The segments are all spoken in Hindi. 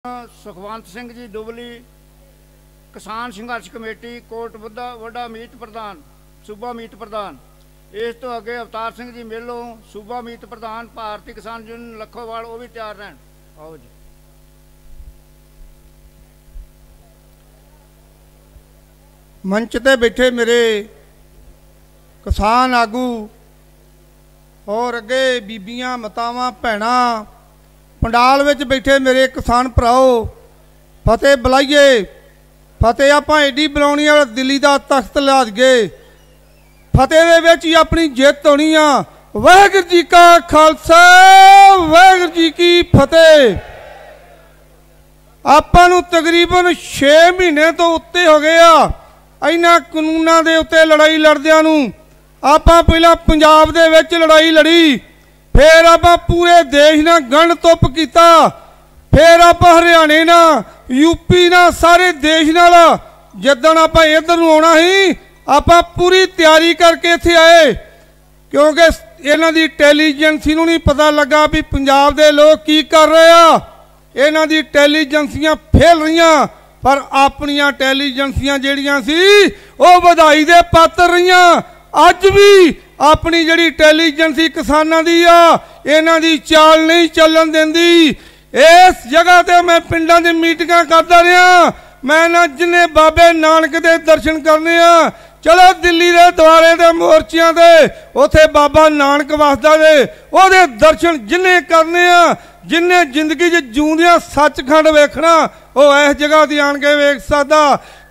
सुखवंत सिंह जी दुबली, किसान संघर्ष कमेटी कोट बुद्धा वड्डा मीत प्रधान, सूबा मीत प्रधान। इस तो अगे अवतार सिंह जी मेलों सूबा मीत प्रधान, भारतीय किसान यूनियन लखोवाल, वो भी तैयार रहन। आओ जी। मंच ते बैठे मेरे किसान आगू और अगे बीबियां मातावां भैणां, पंडाल विच बैठे मेरे किसान भराओ, फतेह बुलाइए। फतेह आपां एडी बुलाउणी आ दिल्ली दा तख्त लिया दईए। फतेह दे विच ही अपनी जित होनी आ। वाहिगुरू जी का खालसा, वाहिगुरू जी की फतेह। आपां नूं तकरीबन 6 महीने तो उत्ते हो गए आ इन्हां कानूनां दे उत्ते लड़ाई लड़दियां नूं। आपां पहलां पंजाब दे विच लड़ाई लड़ी, फिर आपां पूरे देश नाल गण तुप कीता, फिर आपां हरियाणे नाल, यूपी नाल, सारे देश नाल। जदन आपां इधर नूं आउणा ही, आपां पूरी तैयारी करके इत्थे आए, क्योंकि इन्हां दी इंटैलीजेंसी नूं नहीं पता लगा भी पंजाब दे लोग की कर रहे आ। इन्हां दी इंटैलीजेंसियां फेल रहीआं, पर अपनियां इंटैलीजेंसियां जिहड़ियां सी वो वधाई दे पात्र रहीआं। अज भी अपनी जिहड़ी इंटैलीजेंसी किसानां दी आ, इन्हां दी चाल नहीं चलन देंदी। इस जगह ते मैं पिंडां दी मीटिंगां करदा रहा। मैं ना जिन्ने बाबे नानक दे दर्शन करने आ, चलो दिल्ली दे द्वारे दे मोर्चियां ते उथे बाबा नानक वसदा दे ओहदे दर्शन जिन्ने करने आ, जिन्ने जिंदगी च जूंदियां सचखंड वेखना वो इस जगह दी आण के वेख सकदा।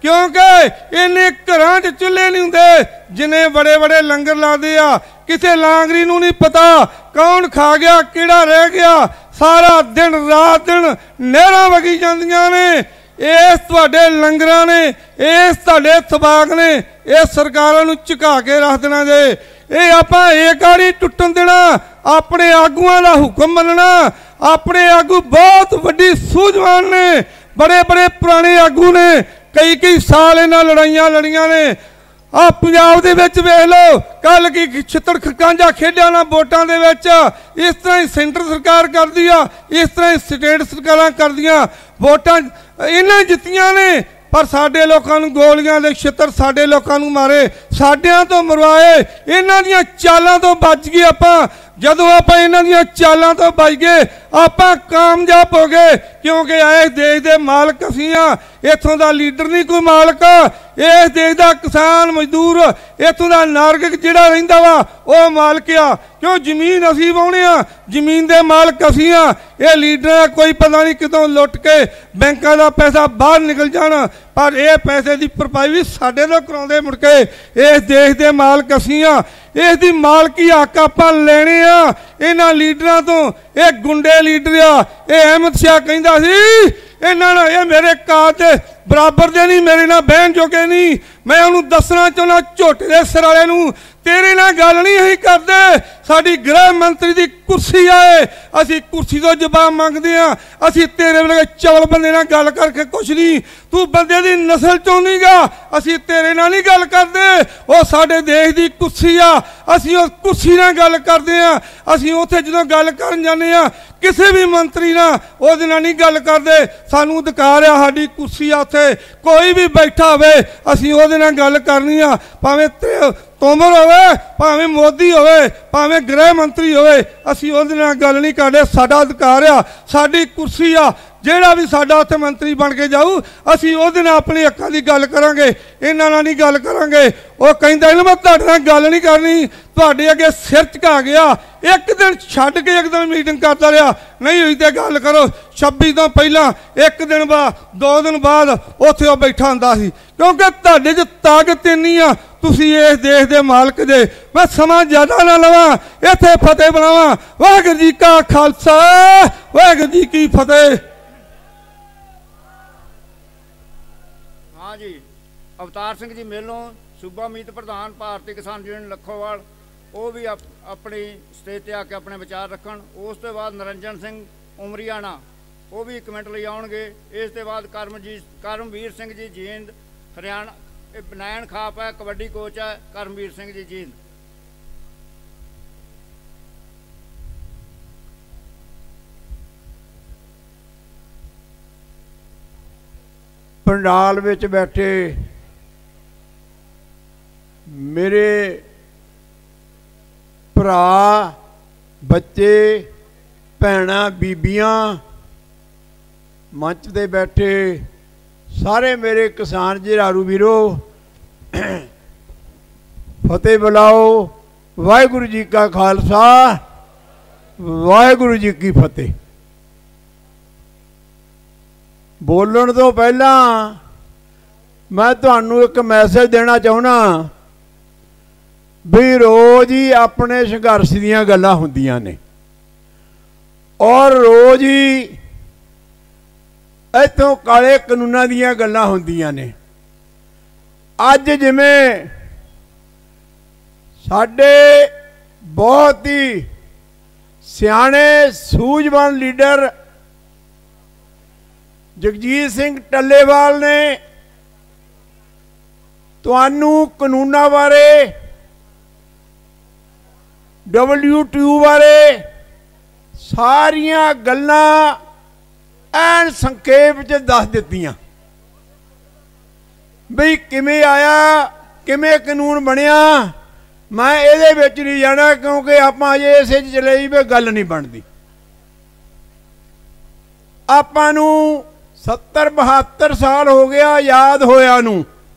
क्योंकि इन्ने घरां च चुल्हे नहीं हुंदे जिन्ने बड़े बड़े लंगर लादे आ। किसे लांगरी नूं नहीं पता कौन खा गया किहड़ा रह गया। सारा दिन रात दिन नहरां वगी जांदियां ने। इस तुहाडे लंगरां ने, इस तुहाडे थबाक ने, इस सरकारां नूं झुका के रख देना जे। ये आपां एका नहीं टुटन देना। अपने आगूआं दा हुक्म मनना। अपने आगू बहुत वड्डी सूझवान ने, बड़े बड़े पुराने आगू ने, कई कई साल इन्हां लड़ाइयां लड़ियां ने। आ पंजाब दे विच वेख लो, कल की छित्तर खकांजा खेडिया ना वोटां दे विच। इस तरह ही सेंटर सरकार करदी आ, इस तरह ही स्टेट सरकारां करदियां। वोटां इन्हां जित्तियां ने, पर साडे लोकां नूं गोलियां दे छित्तर साडे लोकां नूं मारे, साडियां तो मरवाए। इन्हां दियां चालां तो बच गए आपां। जदों आपां इन्हां दियां चालां तो बच गए, आपां कामयाब हो गए। क्योंकि इस देश दे मालक असीं आ, इत्थों दा लीडर नहीं कोई मालक। इस देश दा किसान मजदूर, इत्थों दा नागरिक जिहड़ा रहिंदा वा वो मालक आ। क्यों जमीन असीं वाहुणे आ, जमीन दे मालक असीं आ। ये लीडर कोई पता नहीं कितों लुट के बैंकां दा पैसा बाहर निकल जाना, पर यह पैसे की भरपाई भी साडे तो कराउंदे। मुड़ के इस देश दे मालक असीं आ। इस दी मालकी हक आपां लैणे आ इन्हां लीडरां तो। ये गुंडे लीडर आ। ये अहमद शाह कहंदा सी इन्हां ये मेरे काज दे बराबर दे नहीं, मेरे नाल बहन जोगे नहीं। मैं उन्होंने दसना चाहना झोटे दे सिर वाले नूं, तेरे नाल गल नहीं असीं करदे। साडी गृह मंत्री दी कुर्सी आए, असीं कुर्सी तो जवाब मंगदे आ। असीं तेरे वाले चवल बंदे नाल गल करके कुछ नहीं, तू बंदे दी नस्ल चों नहीं गा, असीं तेरे नाल नहीं गल करदे। वो साडे देश दी कुर्सी आ, असीं उस कुर्सी नाल गल करदे आ। असीं उत्थे जदों गल करन जांदे आ किसी भी मंत्री नाल ओहदे नाल नहीं गल करदे। सानूं अधिकार आ, साडी कुर्सी आ, उत्थे कोई भी बैठा होवे असीं ओहदे नाल गल करनी आ। भावें तोमर होवे, भावें मोदी होवे, भावें गृह मंत्री होवे, असीं ओहदे नाल गल नहीं करदे। साडा अधिकार आ, साडी कुर्सी आ। जिहड़ा भी साडा उत्थे मंत्री बन के जाऊ असीं ओहदे नाल अपने हक्कां दी गल करांगे, इन्हां नाल नहीं गल करांगे। ओह कहंदा मैं तुहाडे नाल गल नहीं करनी, तुहाडे अगे सिर झुका गया। एक दिन छड्ड के एक दिन मीटिंग करता रहा, नहीं हुई तो गल करो। 26 तो पहला एक दिन बाद 2 दिन बाद उत्थे ओह बैठा हुंदा सी। क्योंकि तुहाडे च ताकत इन्नी आ, तुसीं इस देश दे मालक जे। मैं समा ज़्यादा ना लवां, इत्थे फतेह बुलावां। वाहिगुरू जी का खालसा, वाहिगुरू जी की फतेह। हाँ जी, अवतार सिंह जी मेलों सूबा मीत प्रधान, भारतीय किसान यूनियन लखोवाल, वो भी अपनी स्टेज पर आके अपने विचार रखन। उस तो बाद नरंजन सिंह उमरीआना वो भी कमेंट ले आउणगे। इस तो बाद करमवीर सिंह जी जींद, हरियाणा बनैन खाप है, कबड्डी कोच है करमवीर सिंह जी जींद। पंडाल विच बैठे मेरे भरा बच्चे भैणां बीबियां मंच ते बैठे सारे मेरे किसान झिरारू वीरो फतेह बुलाओ। वाहिगुरू जी का खालसा वाहिगुरू जी की फतेह। बोलण तो पहला मैं तुहानू एक मैसेज देना चाहुंदा भी रोज़ ही अपने संघर्ष दीयां गल्लां हुंदियां ने और रोज़ ही इत्थों काले कानूनां दीयां गल्लां हुंदियां ने। अज जिवें साडे बहुत ही सियाणे सूझवान लीडर जगजीत सिंह टल्लेवाल ने तुहानू कानूनां बारे WTO बारे सारियां गल्लां एन संखेप च दस दित्तियां बई किवें आया किवें कानून बनिया। मैं इहदे विच नहीं जाना क्योंकि आपां अजे इसे चले भी गल नहीं बनती। आपां नू 70-72 साल हो गया याद होया नू।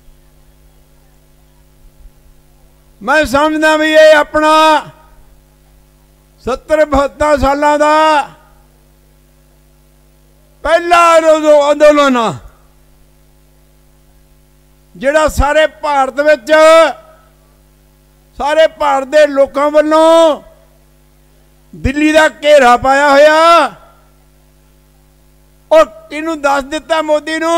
मैं समझदा भी ये अपना 70-72 सालों का पहला अंदोलन आ जिहड़ा सारे भारत विच सारे भारत के लोगों वालों दिल्ली का घेरा पाया होया और किनू दस दिता मोदी नू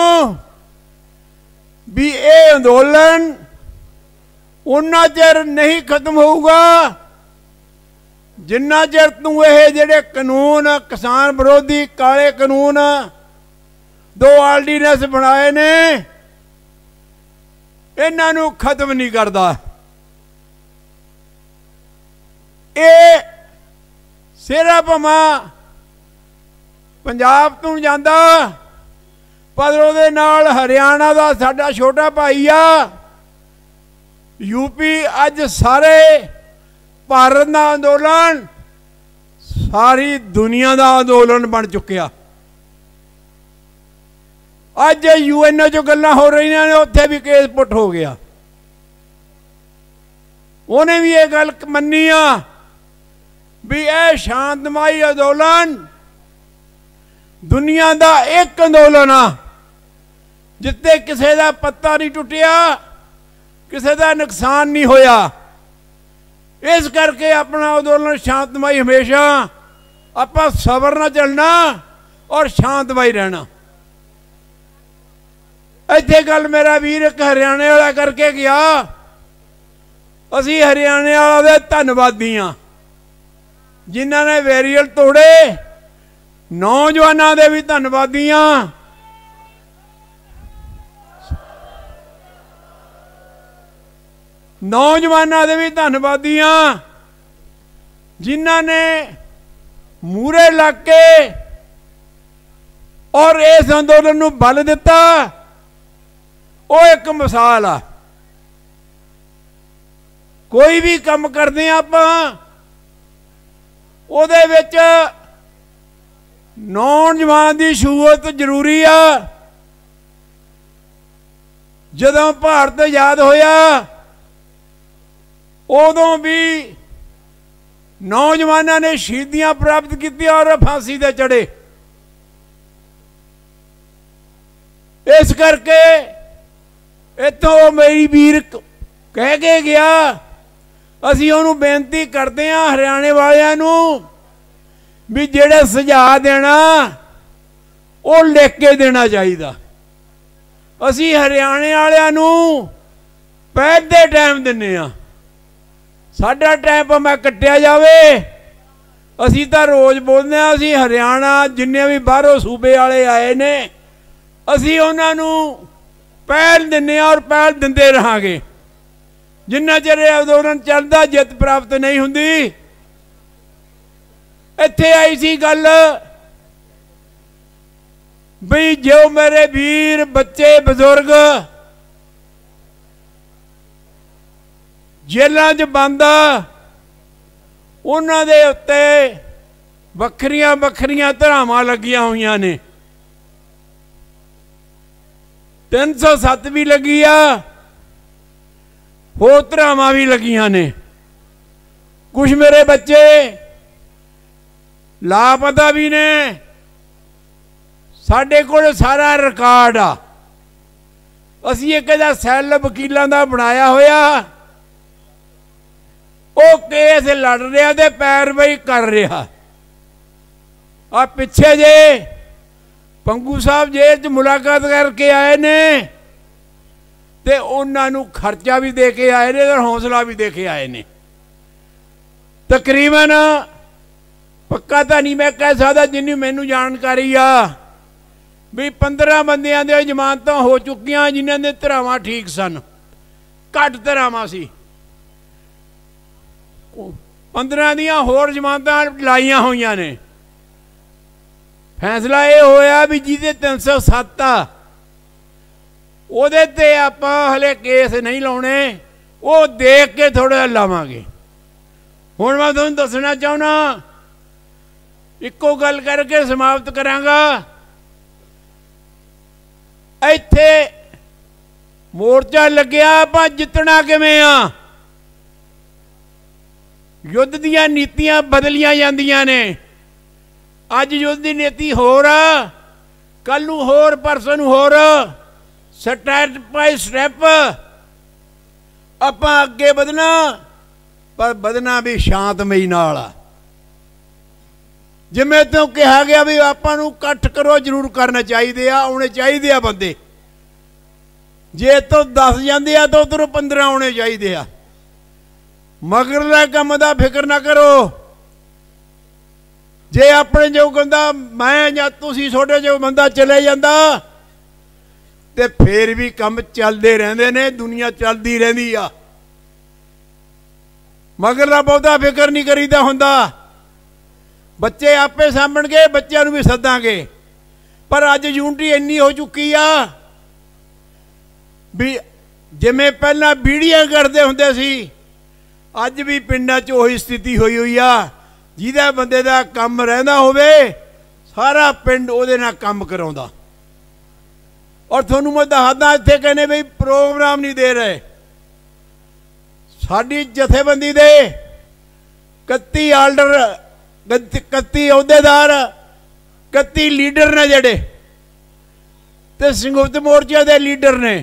भी ये अंदोलन उन्ना चਿਰ नहीं खत्म होगा जिन्ना चਿਰ तू ये जेडे कानून किसान विरोधी काले कानून 2 आर्डीनेंस बनाए ने इन्हां नू खत्म नहीं करता। ये सिरा भमा पंजाब तो जाता पर उहदे नाल हरियाणा का साडा छोटा भाई आ यूपी अज सारे भारत का अंदोलन सारी दुनिया का अंदोलन बन चुकिया। अज UN चो गल्लां हो रही ने उत्थे भी केस पुट हो गया। उन्हें भी ये गल मन्नी आ भी यह शांतमई अंदोलन दुनिया का एक अंदोलन आ जिते किसी का पत्ता नहीं टुटिया किसी का नुकसान नहीं होया। इस करके अपना अंदोलन शांतमई हमेशा आपां सबर न चलना और शांतमई रहना। इत्थे गल मेरा वीर एक हरियाणे वाला करके गया असी हरियाणे वाला दे धन्नवादी हाँ जिन्हों ने बैरीयर तोड़े नौजवानों दे भी धन्नवादी हाँ। नौजवानों दे भी धन्नवादी हाँ जिन्हों ने मूरे लग के और इस अंदोलन नूं बल दिता। वो एक मिसाल आ कोई भी काम करते आपां उहदे विच नौजवान की शूरत जरूरी आ। जदों भारत आजाद होया उदों भी नौजवानों ने शहीदियां प्राप्त की और फांसी ते चढ़े। इस करके इतों मेरी वीर कह के गया असी उन्होंने बेनती करते हैं हरियाणे वालियां भी जेड़े सुझाव देना वो लिख के देना चाहिए। असी हरियाणे वालियां पहल दे टाइम दिन्ने आ साडा टाइम भावें कट्टिया जावे। असी तो रोज़ बोलते हैं असी हरियाणा जिन्ने भी बाहरों सूबे वाले आए ने असी उन्होंने पहल दिन्ने और पहल दिंदे रहांगे जिन्ना चिर अंदोलन चलता जित प्राप्त नहीं हुंदी। इत्थे आई सी गल भी जो मेरे वीर बच्चे बजुर्ग जेलों च बंद उन्हां दे उत्ते वखरियां वखरियां धरावां लगियां हुई ने। 307 भी लगी आ, होर धरावां भी लगियां ने। कुछ मेरे बच्चे लापता भी ने। साडे कोल सारा रिकॉर्ड आ। असीं एक सैल वकीलों का बनाया होया, वो केस लड़ रहा ते पैरवाई कर रहा। आ पिछे जे पंगू साहब जेल च मुलाकात करके आए ने ते उन्होंने खर्चा भी दे के आए ने और हौसला भी दे के आए ने। तकरीबन पक्का तो नहीं मैं कह सकता, जिन्नी मैनू जानकारी आ भी 15 बंदियां दे जमानत हो चुकियां जिन्हां दे धरावां ठीक सन, घट धरावां सी। 15 दियां होर जमानत लाइया हुई ने। फैसला ये होया भी जिहदे 307 आ उहदे ते आपां हले केस नहीं लाने, वो देख के थोड़ा लावांगे। हुण मैं तुहानूं दसना चाहुंदा, इक्को गल करके समाप्त करांगा। इत्थे मोर्चा लग्या, आपां जितना किवें आ? युद्ध दीयां नीतियां बदलियां जांदियां ने। अज युद्ध की नीति होर आ, कल नूं होर, परसों नूं होर। स्टैप बाय स्टैप आपां अगे वधना, पर वधना भी शांतमई नाल आ। जिवें तो कहा गया भी आपां नूं इकट्ठ करो, जरूर करने चाहिए, आने चाहिए बंदे। जे तो 10 जाते आ तो उधरों 15 आने चाहिए। मगरला काम का फिक्र ना करो। जे अपने जो बंदा मैं या तुसी छोटे जो बंदा चले जाता ते फिर भी काम चलते रहते ने, दुनिया चलती रही आ। मगरला बहुता फिक्र नहीं करीदा हुंदा। बच्चे आपे सामभणगे, बच्चों भी सदांगे। पर अज यूनिटी इन्नी हो चुकी आ भी जिमें पहला बीड़ियां करते हुंदे सी, अज भी पिंडां च उही स्थिति हुई हुई आ। जिहदा बंदे दा काम रहिंदा होवे सारा पिंड उहदे नाल काम कराउंदा। और तुहानूं मैं दसदा, इत्थे कहने भी प्रोग्राम नहीं दे रहे। साडी जथेबंदी दे 31 आर्डर, 31 अहुदेदार, 31 लीडर ने जेडे ते संयुक्त मोर्चे दे लीडर ने,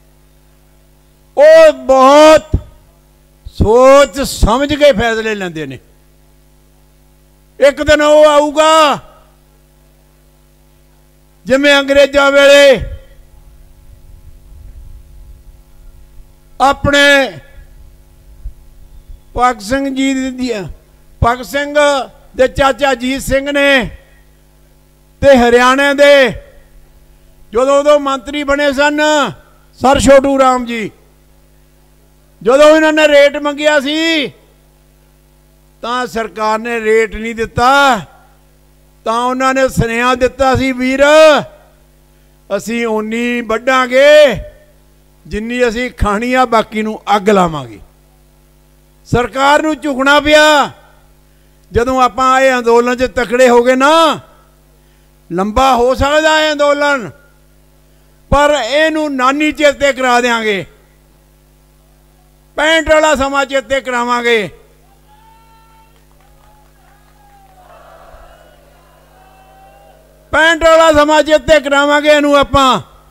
वो बहुत सोच समझ के फैसले लेंदे ने। एक दिन वो आऊगा जिमें अंग्रेजा वेले अपने भगत सिंह जी, भगत सिंह दे चाचा अजीत सिंह ने ते हरियाणे दे जो उदों मंत्री बने सन सर छोटू राम जी, जो इन्होंने रेट मंगिया सी तां सरकार ने रेट नहीं दिता, तां उन्होंने सुनेहा दिता सी वीर असी उन्नी वड्डांगे जिन्नी असी खानी आ, बाकी नूं अग लावांगे। सरकार नूं झुकना पिया। जदों आपां ये अंदोलन च तकड़े हो गए ना, लंबा हो सकदा है अंदोलन, पर इहनूं नानी चेते करा देंगे, 65 वाला समा चेते करावांगे। पैंठ वाला समा चेते करावांगे इनू आपां।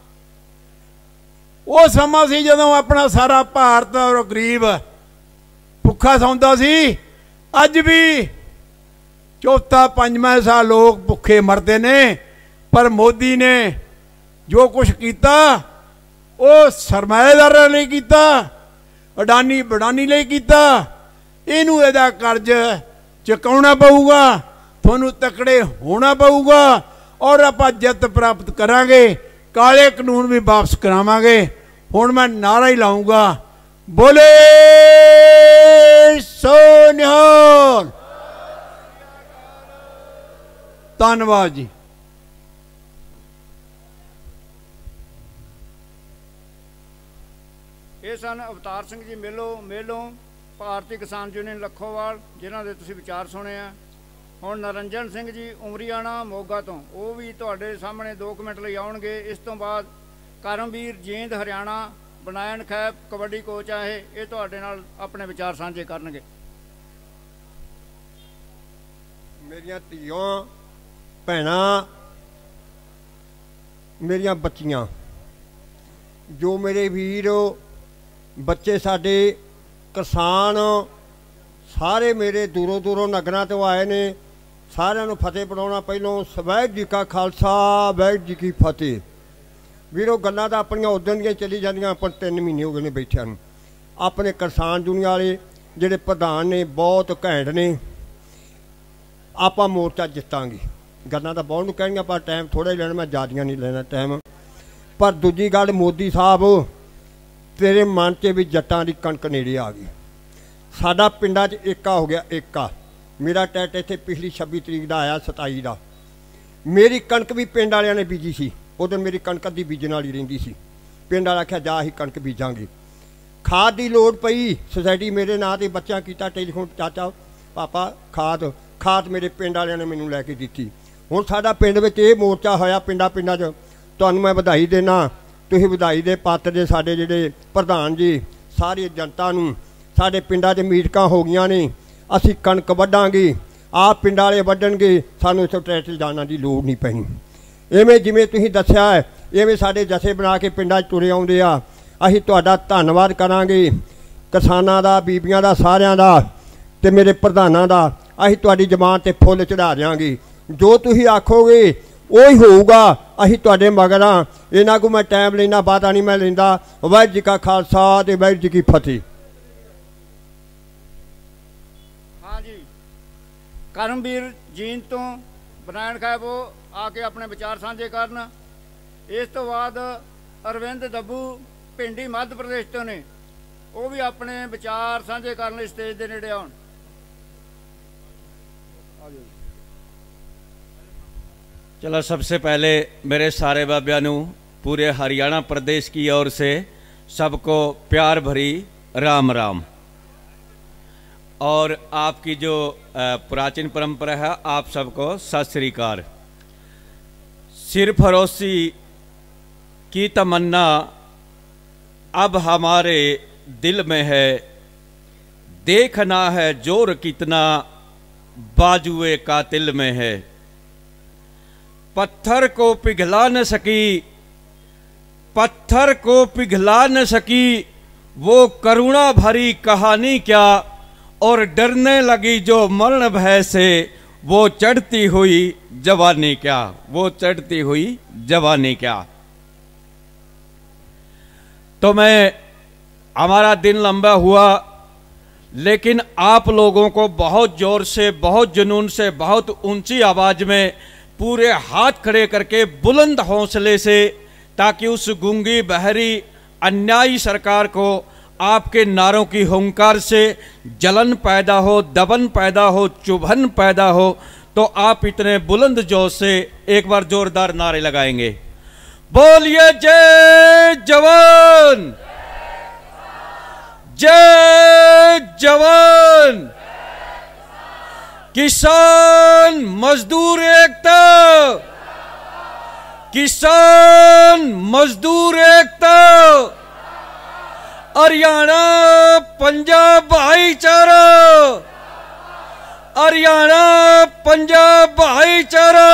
वो समा सी जदों अपना सारा भारत और गरीब भुखा सौंदा सी। अज भी चौथा पंजवां साल लोग भुखे मरते ने, पर मोदी ने जो कुछ किया वो सरमाएदारां लई कीता, अडानी बडानी लई कीता। इनू इहदा कर्ज चुकाउणा पऊगा, तुहानूं तकड़े होना पऊगा और आपां जित प्राप्त करांगे। काले कानून भी वापस करावांगे। हुण मैं नारा ही लाऊंगा, बोले सो निहाल। धन्नवाद जी। ਇਹ ਸਨ ਅਵਤਾਰ ਸਿੰਘ ਜੀ ਮੇਲੋਂ ਭਾਰਤੀ ਕਿਸਾਨ ਯੂਨੀਅਨ ਲੱਖੋਵਾਲ, ਜਿਨ੍ਹਾਂ ਦੇ ਤੁਸੀਂ ਵਿਚਾਰ ਸੁਣੇ ਆ। ਹੁਣ ਨਰਿੰਦਰ ਸਿੰਘ ਜੀ ਉਮਰੀਆਣਾ ਮੋਗਾ ਤੋਂ, ਉਹ ਵੀ ਤੁਹਾਡੇ ਸਾਹਮਣੇ 2 ਮਿੰਟ ਲਈ ਆਉਣਗੇ। ਇਸ ਤੋਂ ਬਾਅਦ ਕਰਮਵੀਰ ਜੀਂਦ ਹਰਿਆਣਾ, ਬਨਾਇਨ ਖੈਬ ਕਬੱਡੀ ਕੋਚ ਆ ਇਹ ਤੁਹਾਡੇ ਨਾਲ ਆਪਣੇ ਵਿਚਾਰ ਸਾਂਝੇ ਕਰਨਗੇ। मेरिया धीओं भैणां, मेरिया बच्चियां, जो मेरे वीर बच्चे साडे किसान सारे मेरे दूरों दूरों नगरां तो आए ने, सारिਆਂ ਨੂੰ फतेह पढ़ाउणा। ਪਹਿਲੋਂ ਵਾਹਿਗੁਰੂ जी का खालसा वाहिगुरू जी की फतेह। ਵੀਰੋ ਗੱਲਾਂ ਤਾਂ ਆਪਣੀਆਂ ਉਦੋਂ ਦੀਆਂ ਚੱਲੀ ਜਾਂਦੀਆਂ, ਆਪਾਂ 3 ਮਹੀਨੇ ਹੋ ਗਏ ਨੇ ਬੈਠਿਆਂ ਨੂੰ। ਆਪਣੇ ਕਿਸਾਨ ਦੁਨੀਆ ਵਾਲੇ ਜਿਹੜੇ ਪ੍ਰਧਾਨ ਨੇ ਬਹੁਤ ਘੈਂਟ ਨੇ, ਆਪਾਂ ਮੋਰਚਾ ਜਿੱਤਾਂਗੇ। ਗੱਲਾਂ ਤਾਂ ਬਹੁਤ ਨੂੰ ਕਹਿਣੀਆਂ, ਪਰ ਟਾਈਮ ਥੋੜ੍ਹਾ ਹੀ ਲੈਣਾ, ਮੈਂ ਜ਼ਿਆਦੀਆਂ ਨਹੀਂ ਲੈਣਾ ਟਾਈਮ। ਪਰ ਦੂਜੀ ਗੱਲ, ਮੋਦੀ ਸਾਹਿਬ ਤੇਰੇ ਮਨ 'ਚ ਵੀ ਜੱਟਾਂ ਦੀ ਕਣਕ ਨੇੜੇ ਆ ਗਈ। ਸਾਡਾ ਪਿੰਡਾਂ 'ਚ ਏਕਾ ਹੋ ਗਿਆ, ਏਕਾ। ਮੇਰਾ ਟੈਟ ਇੱਥੇ ਪਿਛਲੀ 26 ਤਰੀਕ ਦਾ ਆਇਆ, 27 ਦਾ। ਮੇਰੀ ਕਣਕ ਵੀ ਪਿੰਡ ਵਾਲਿਆਂ ਨੇ ਬੀਜੀ ਸੀ। ਉਦੋਂ ਮੇਰੀ ਕਣਕ ਦੀ ਬੀਜਣ ਵਾਲੀ ਰਹਿੰਦੀ ਸੀ। ਪਿੰਡ ਵਾਲਾ ਆਖਿਆ ਜਾ ਅਸੀਂ ਕਣਕ ਬੀਜਾਂਗੇ। ਖਾਦ ਦੀ ਲੋੜ ਪਈ, ਸੁਸਾਇਟੀ ਮੇਰੇ ਨਾਂ 'ਤੇ ਬੱਚਾ ਕੀਤਾ ਟੈਲੀਫੋਨ, ਚਾਚਾ ਪਾਪਾ ਖਾਦ ਮੇਰੇ ਪਿੰਡ ਵਾਲਿਆਂ ਨੇ ਮੈਨੂੰ ਲੈ ਕੇ ਦਿੱਤੀ। ਹੁਣ ਸਾਡਾ ਪਿੰਡ ਵਿੱਚ ਇਹ ਮੋਰਚਾ ਹੋਇਆ, ਪਿੰਡਾਂ 'ਚ। ਤੁਹਾਨੂੰ ਮੈਂ ਵਧਾਈ ਦੇਣਾ, ਤੁਸੀਂ ਵਧਾਈ ਦੇ ਪਾਤਰ ਜੇ। ਸਾਡੇ ਜਿਹੜੇ ਪ੍ਰਧਾਨ ਜੀ, ਸਾਰੀ ਜਨਤਾ ਨੂੰ, ਸਾਡੇ ਪਿੰਡਾਂ 'ਚ ਮੀਟਿੰਗਾਂ ਹੋ ਗਈਆਂ ਨੇ। ਅਸੀਂ ਕਣਕ ਵੱਢਾਂਗੇ, ਆਪ ਪਿੰਡਾਂ ਵਾਲੇ ਵੱਢਣਗੇ, ਸਾਨੂੰ ਇੱਥੋਂ ਟਰੈਕਟਰ ਜਾਣਾ ਦੀ ਲੋੜ ਨਹੀਂ ਪੈਣੀ। ਇਵੇਂ ਜਿਵੇਂ ਤੁਸੀਂ ਦੱਸਿਆ ਹੈ, ਇਵੇਂ ਸਾਡੇ ਜਥੇ ਬਣਾ ਕੇ ਪਿੰਡਾਂ 'ਚ ਤੁਰੇ ਆਉਂਦੇ ਆ। ਅਸੀਂ ਤੁਹਾਡਾ ਧੰਨਵਾਦ ਕਰਾਂਗੇ, ਕਿਸਾਨਾਂ ਦਾ, ਬੀਬੀਆਂ ਦਾ, ਸਾਰਿਆਂ ਦਾ, ਤੇ ਮੇਰੇ ਪ੍ਰਧਾਨਾਂ ਦਾ। ਅਸੀਂ ਤੁਹਾਡੀ ਜ਼ਬਾਨ 'ਤੇ ਫੁੱਲ ਚੜ੍ਹਾ ਦਿਆਂਗੇ। ਜੋ ਤੁਸੀਂ ਆਖੋਗੇ ਉਹੀ ਹੋਊਗਾ। ਅਸੀਂ ਤੁਹਾਡੇ ਮਗਰ ਹਾਂ। ਇਹਨਾਂ ਕੋਲ ਮੈਂ ਟਾਈਮ ਲੈਣਾ, ਬਾਤਾਂ ਨਹੀਂ ਮੈਂ ਲੈਂਦਾ। ਵਾਹਿਗੁਰੂ ਜੀ ਕਾ ਖਾਲਸਾ ਤੇ ਵਾਹਿਗੁਰੂ ਜੀ ਕੀ ਫਤਿਹ। ਹਾਂਜੀ, ਕਰਮਵੀਰ ਜੀਂਦ ਤੋਂ ਬਨਾਇਨ ਖੈਬ ਆ ਕੇ ਆਪਣੇ ਵਿਚਾਰ ਸਾਂਝੇ ਕਰਨ। ਇਸ ਤੋਂ ਬਾਅਦ ਅਰਵਿੰਦ ਦੱਬੂ ਪਿੰਡੀ ਮੱਧ ਪ੍ਰਦੇਸ਼ ਤੋਂ ਨੇ, ਉਹ ਵੀ ਆਪਣੇ ਵਿਚਾਰ ਸਾਂਝੇ ਕਰਨ ਲਈ ਸਟੇਜ ਦੇ ਨੇੜੇ ਆਉਣ। चलो, सबसे पहले मेरे सारे बाबियां पूरे हरियाणा प्रदेश की ओर से सबको प्यार भरी राम राम। और आपकी जो प्राचीन परंपरा है, आप सबको सत श्री अकाल। सिरफरोशी की तमन्ना अब हमारे दिल में है, देखना है जोर कितना बाजुए कातिल में है। पत्थर को पिघला न सकी वो करुणा भरी कहानी क्या, और डरने लगी जो मरण भय से वो चढ़ती हुई जवानी क्या। तो हमारा दिन लंबा हुआ, लेकिन आप लोगों को बहुत जोर से, बहुत जुनून से, बहुत ऊंची आवाज में, पूरे हाथ खड़े करके, बुलंद हौसले से, ताकि उस गूंगी बहरी अन्यायी सरकार को आपके नारों की हुंकार से जलन पैदा हो, दबन पैदा हो, चुभन पैदा हो। तो आप इतने बुलंद जोश से एक बार जोरदार नारे लगाएंगे। बोलिए जय जवान, जय जवान, किसान मजदूर एकता, किसान मजदूर एकता, हरियाणा पंजाब भाईचारा, हरियाणा पंजाब भाईचारा।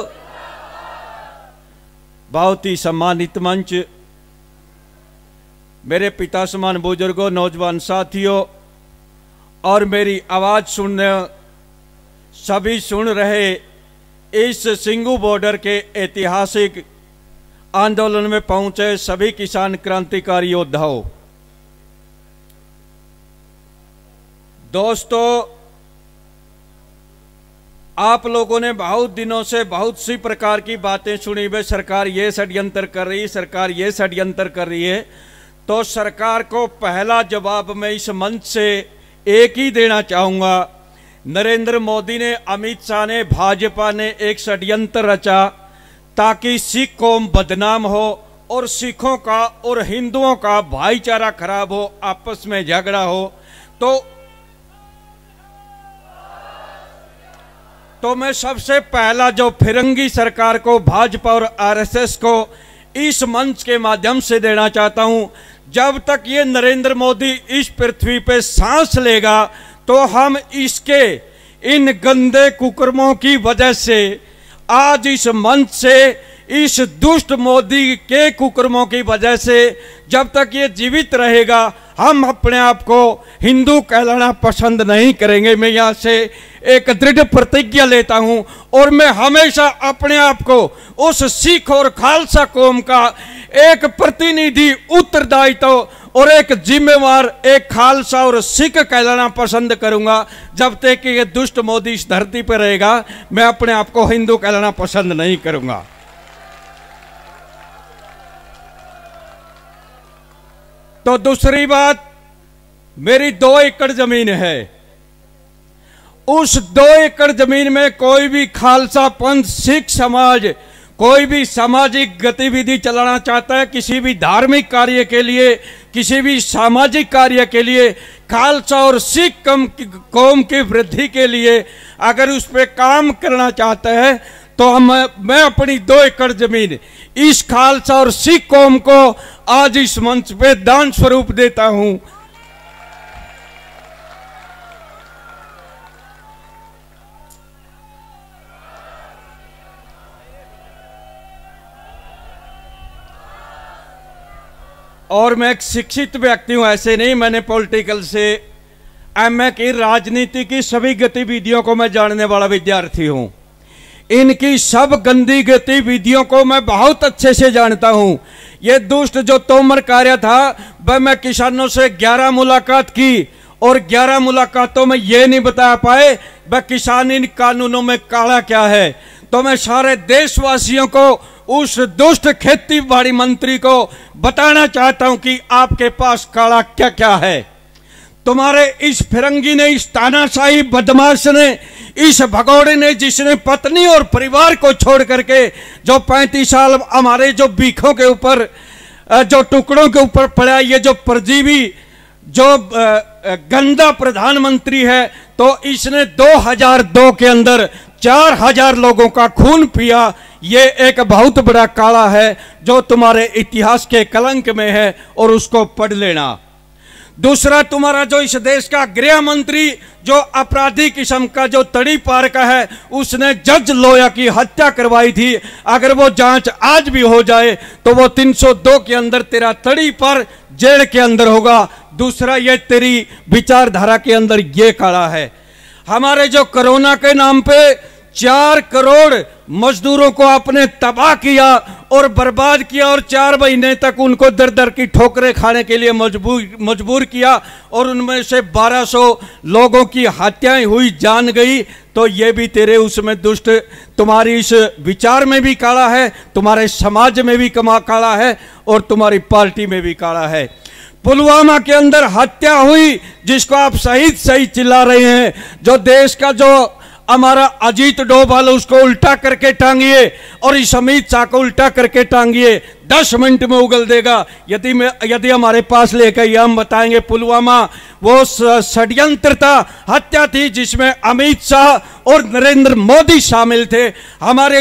बहुत ही सम्मानित मंच, मेरे पिता समान बुजुर्गों, नौजवान साथियों, और मेरी आवाज सुनने सभी सुन रहे इस सिंगू बॉर्डर के ऐतिहासिक आंदोलन में पहुंचे सभी किसान क्रांतिकारी योद्धाओं। दोस्तों, आप लोगों ने बहुत दिनों से बहुत सी प्रकार की बातें सुनी हुई, सरकार ये षड्यंत्र कर रही है, सरकार ये षड्यंत्र कर रही है। तो सरकार को पहला जवाब मैं इस मंच से एक ही देना चाहूंगा। नरेंद्र मोदी ने, अमित शाह ने, भाजपा ने एक षड्यंत्र रचा ताकि सिख कौम बदनाम हो, और सिखों का और हिंदुओं का भाईचारा खराब हो, आपस में झगड़ा हो, तो मैं सबसे पहला जो फिरंगी सरकार को, भाजपा और आरएसएस को इस मंच के माध्यम से देना चाहता हूं, जब तक ये नरेंद्र मोदी इस पृथ्वी पे सांस लेगा तो हम इसके इन गंदे कुकर्मों की वजह से आज इस मंच से, इस दुष्ट मोदी के कुकर्मों की वजह से जब तक ये जीवित रहेगा हम अपने आप को हिंदू कहलाना पसंद नहीं करेंगे। मैं यहाँ से एक दृढ़ प्रतिज्ञा लेता हूँ और मैं हमेशा अपने आप को उस सिख और खालसा कौम का एक प्रतिनिधि, उत्तरदायित्व और एक जिम्मेवार, एक खालसा और सिख कहलाना पसंद करूंगा। जब तक कि ये दुष्ट मोदी इस धरती पर रहेगा मैं अपने आप को हिंदू कहलाना पसंद नहीं करूंगा। तो दूसरी बात, मेरी 2 एकड़ जमीन है। उस 2 एकड़ जमीन में कोई भी खालसा पंथ, सिख समाज कोई भी सामाजिक गतिविधि चलाना चाहता है, किसी भी धार्मिक कार्य के लिए, किसी भी सामाजिक कार्य के लिए, खालसा और सिख कौम की वृद्धि के लिए अगर उस पर काम करना चाहता है तो मैं अपनी 2 एकड़ जमीन इस खालसा और सिख कौम को आज इस मंच पे दान स्वरूप देता हूं। और मैं एक शिक्षित व्यक्ति हूं, ऐसे नहीं मैंने पॉलिटिकल से एमए की, राजनीति की सभी गतिविधियों को मैं जानने वाला विद्यार्थी हूं। इनकी सब गंदी गतिविधियों को मैं बहुत अच्छे से जानता हूं। ये दुष्ट जो तोमर कार्य था वह मैं किसानों से 11 मुलाकात की और 11 मुलाकातों में ये नहीं बता पाए वह किसान इन कानूनों में काला क्या है। तो मैं सारे देशवासियों को, उस दुष्ट खेती बाड़ी मंत्री को बताना चाहता हूं कि आपके पास काला क्या क्या है। तुम्हारे इस फिरंगी ने, इस तानाशाही बदमाश ने, इस भगोड़े ने, जिसने पत्नी और परिवार को छोड़ करके जो 35 साल हमारे जो बीखों के ऊपर, जो टुकड़ों के ऊपर पड़ा, ये जो परजीवी, जो गंदा प्रधानमंत्री है, तो इसने 2002 के अंदर 4000 लोगों का खून पिया। ये एक बहुत बड़ा काला है जो तुम्हारे इतिहास के कलंक में है और उसको पढ़ लेना। दूसरा, तुम्हारा जो इस देश का गृह मंत्री, जो अपराधी किस्म का, जो तड़ी पार का है, उसने जज लोया की हत्या करवाई थी। अगर वो जांच आज भी हो जाए तो वो 302 के अंदर तेरा तड़ी पर जेल के अंदर होगा। दूसरा, ये तेरी विचारधारा के अंदर ये काला है। हमारे जो कोरोना के नाम पे 4 करोड़ मजदूरों को आपने तबाह किया और बर्बाद किया और 4 महीने तक उनको दर दर की ठोकरें खाने के लिए मजबूर किया और उनमें से 1200 लोगों की हत्याएं हुई, जान गई। तो ये भी तेरे उसमें दुष्ट, तुम्हारी इस विचार में भी काला है, तुम्हारे समाज में भी काला है और तुम्हारी पार्टी में भी काला है। पुलवामा के अंदर हत्या हुई, जिसको आप सही चिल्ला रहे हैं, जो देश का जो हमारा अजीत डोभाल, उसको उल्टा करके टांगिए और इस अमित शाह को उल्टा करके टांगिए, 10 मिनट में उगल देगा। यदि हमारे पास लेकर हम बताएंगे पुलवामा वो षड्यंत्र था, हत्या थी जिसमें अमित शाह और नरेंद्र मोदी शामिल थे। हमारे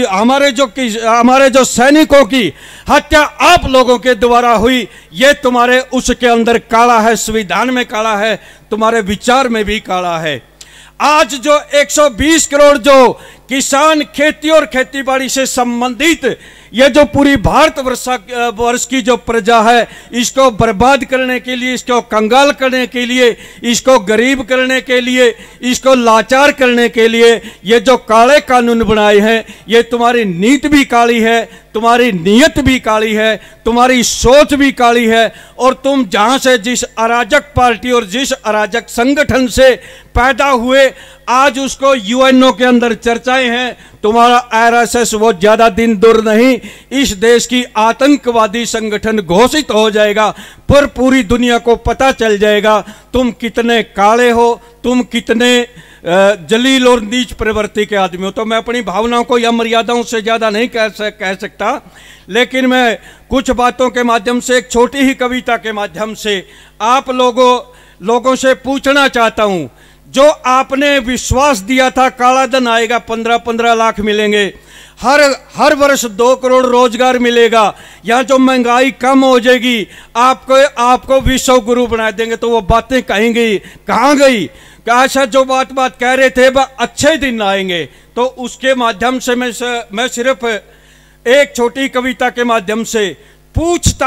जो सैनिकों की हत्या आप लोगों के द्वारा हुई, ये तुम्हारे उसके अंदर काला है, संविधान में काला है, तुम्हारे विचार में भी काला है। आज जो 120 करोड़ जो किसान, खेती और खेतीबाड़ी से संबंधित ये जो पूरी भारतवर्ष की जो प्रजा है, इसको बर्बाद करने के लिए, इसको कंगाल करने के लिए, इसको गरीब करने के लिए, इसको लाचार करने के लिए ये जो काले कानून बनाए हैं, ये तुम्हारी नीति भी काली है, तुम्हारी नीयत भी काली है, तुम्हारी सोच भी काली है। और तुम जहां से, जिस अराजक पार्टी और जिस अराजक संगठन से पैदा हुए, आज उसको यूएनओ के अंदर चर्चाएं हैं। तुम्हारा आरएसएस वो ज्यादा दिन दूर नहीं, इस देश की आतंकवादी संगठन घोषित हो जाएगा, पर पूरी दुनिया को पता चल जाएगा तुम कितने काले हो, तुम कितने जलील और नीच प्रवृत्ति के आदमी हूं, तो मैं अपनी भावनाओं को या मर्यादाओं से ज़्यादा नहीं कह सकता। लेकिन मैं कुछ बातों के माध्यम से, एक छोटी ही कविता के माध्यम से आप लोगों से पूछना चाहता हूं। जो आपने विश्वास दिया था काला धन आएगा, 15-15 लाख मिलेंगे, हर वर्ष 2 करोड़ रोजगार मिलेगा, या जो महंगाई कम हो जाएगी, आपको विश्व गुरु बना देंगे, तो वो बातें कहाँ गई? अच्छा, जो बात कह रहे थे वह अच्छे दिन आएंगे, तो उसके माध्यम से मैं सिर्फ एक छोटी कविता के माध्यम से पूछता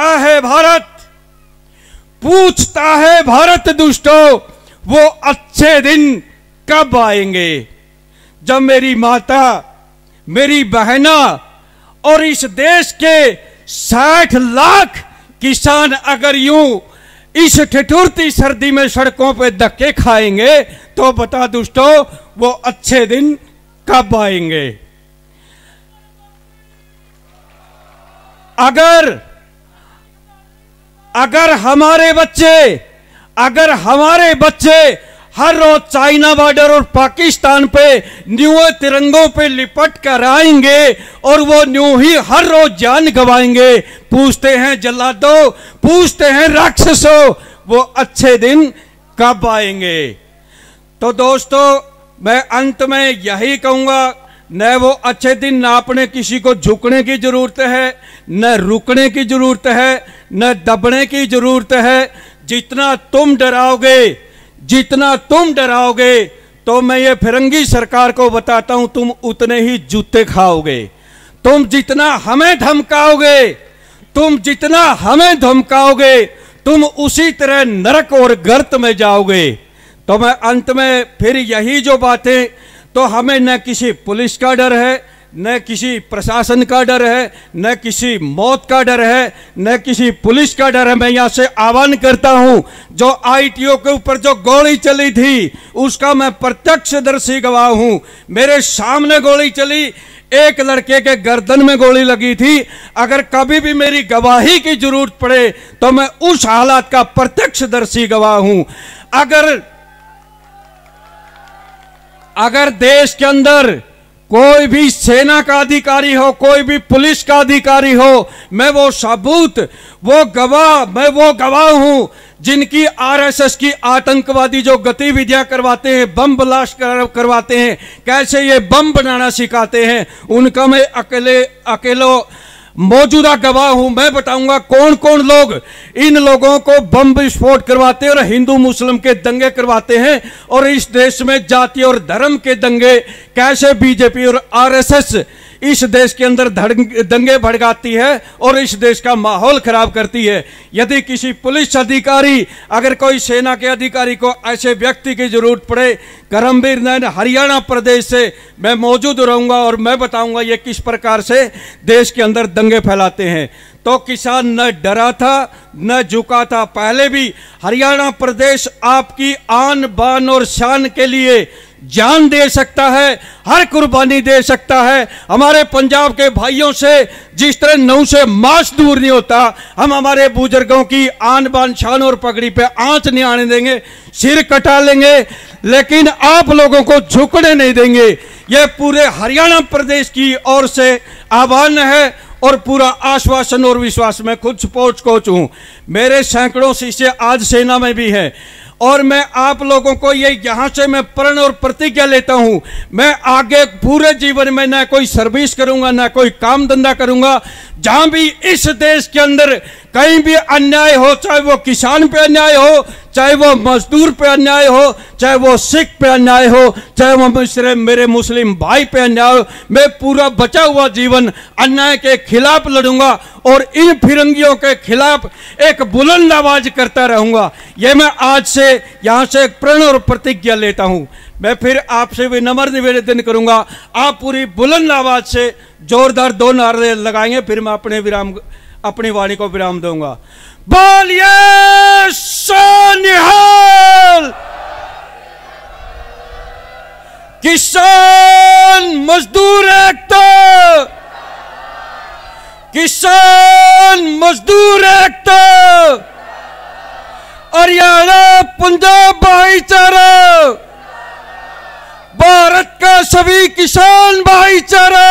है भारत दुष्टों, वो अच्छे दिन कब आएंगे, जब मेरी माता, मेरी बहना और इस देश के 60 लाख किसान अगर यूं इस ठिठुरती सर्दी में सड़कों पे धक्के खाएंगे, तो बता दोस्तों वो अच्छे दिन कब आएंगे। अगर हमारे बच्चे हर रोज चाइना बॉर्डर और पाकिस्तान पे न्यू तिरंगों पे लिपट कर आएंगे और वो न्यू ही हर रोज जान गवाएंगे, पूछते हैं जल्लादों, पूछते हैं राक्षसों, वो अच्छे दिन कब आएंगे। तो दोस्तों मैं अंत में यही कहूंगा, न वो अच्छे दिन नापने किसी को झुकने की जरूरत है, न रुकने की जरूरत है, न दबने की जरूरत है। जितना तुम डराओगे तो मैं ये फिरंगी सरकार को बताता हूं, तुम उतने ही जूते खाओगे। तुम जितना हमें धमकाओगे तुम उसी तरह नरक और गर्त में जाओगे। तो मैं अंत में फिर यही जो बातें, तो हमें न किसी पुलिस का डर है, न किसी प्रशासन का डर है, न किसी मौत का डर है, न किसी पुलिस का डर है। मैं यहां से आह्वान करता हूं, जो आईटीओ के ऊपर जो गोली चली थी उसका मैं प्रत्यक्षदर्शी गवाह हूं। मेरे सामने गोली चली, एक लड़के के गर्दन में गोली लगी थी। अगर कभी भी मेरी गवाही की जरूरत पड़े तो मैं उस हालात का प्रत्यक्षदर्शी गवाह हूं। अगर देश के अंदर कोई भी सेना का अधिकारी हो, कोई भी पुलिस का अधिकारी हो, मैं वो गवाह हूं जिनकी आरएसएस की आतंकवादी जो गतिविधियां करवाते हैं, बम ब्लास्ट करवाते हैं, कैसे ये बम बनाना सिखाते हैं, उनका मैं अकेलो मौजूदा गवाह हूं। मैं बताऊंगा कौन कौन लोग इन लोगों को बम विस्फोट करवाते हैं और हिंदू मुस्लिम के दंगे करवाते हैं, और इस देश में जाति और धर्म के दंगे कैसे बीजेपी और आरएसएस इस देश के अंदर दंगे भड़काती है और इस देश का माहौल खराब करती है। यदि किसी पुलिस अधिकारी, अगर कोई सेना के अधिकारी को ऐसे व्यक्ति की जरूरत पड़े, करमबीर नैन हरियाणा प्रदेश से मैं मौजूद रहूंगा और मैं बताऊंगा ये किस प्रकार से देश के अंदर दंगे फैलाते हैं। तो किसान न डरा था न झुका था। पहले भी हरियाणा प्रदेश आपकी आन बान और शान के लिए जान दे सकता है, हर कुर्बानी दे सकता है। हमारे पंजाब के भाइयों से जिस तरह नौ से मांस दूर नहीं होता, हम हमारे बुजुर्गों की आन बान शान और पगड़ी पे आंच नहीं आने देंगे, सिर कटा लेंगे, लेकिन आप लोगों को झुकने नहीं देंगे। यह पूरे हरियाणा प्रदेश की ओर से आह्वान है और पूरा आश्वासन और विश्वास। मैं खुद स्पोर्ट्स कोच हूं, मेरे सैकड़ों शिष्य आज सेना में भी हैं, और मैं आप लोगों को ये यहां से मैं प्रण और प्रतिज्ञा लेता हूं, मैं आगे पूरे जीवन में न कोई सर्विस करूंगा, न कोई काम धंधा करूंगा। जहां भी इस देश के अंदर कहीं भी अन्याय हो, चाहे वो किसान पे अन्याय हो, चाहे वो मजदूर पे अन्याय हो, चाहे वो सिख पे अन्याय हो, चाहे वो मेरे मुस्लिम भाई पे अन्याय हो, मैं पूरा बचा हुआ जीवन अन्याय के खिलाफ लड़ूंगा और इन फिरंगियों के खिलाफ एक बुलंद आवाज करता रहूंगा। यह मैं आज से यहां से एक प्रण और प्रतिज्ञा लेता हूं। मैं फिर आपसे विनम्र निवेदन करूंगा, आप पूरी बुलंद आवाज से जोरदार 2 नारे लगाएंगे, फिर मैं अपनी वाणी को विराम दूंगा। बोलिए सोनिहाल। किसान मजदूर एकता, किसान मजदूर एकता, हरियाणा पंजाब भाईचारा, भारत का सभी किसान भाईचारा,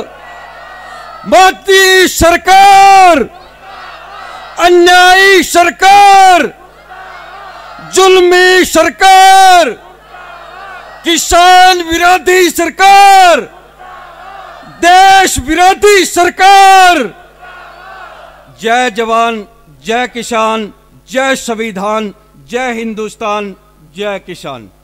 मोदी सरकार, अन्यायी सरकार, जुल्मी सरकार, किसान विरोधी सरकार, देश विरोधी सरकार। जय जवान, जय किसान, जय संविधान, जय हिंदुस्तान, जय किसान।